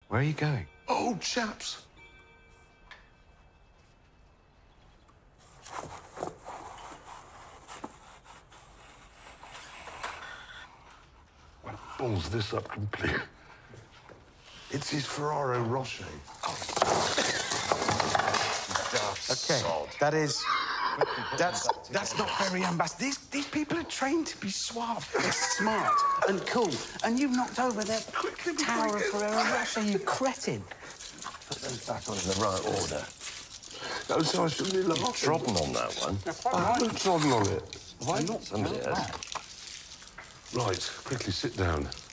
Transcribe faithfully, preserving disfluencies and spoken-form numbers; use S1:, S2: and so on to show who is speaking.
S1: Where are you going?
S2: Oh, chaps. Well, balls this up completely. It's his Ferrero Rocher.
S1: Okay, that is... That's, that's not very ambassador. These, these people are trained to be suave. They're smart and cool. And you've knocked over their tower of Ferrero Rocher, you cretin.
S3: Put those back on in the right order.
S2: Oh, so I shouldn't be laughing.
S3: Trodden on that one.
S2: I haven't trodden on it.
S3: Why not? Somebody has.
S2: Right, quickly sit down.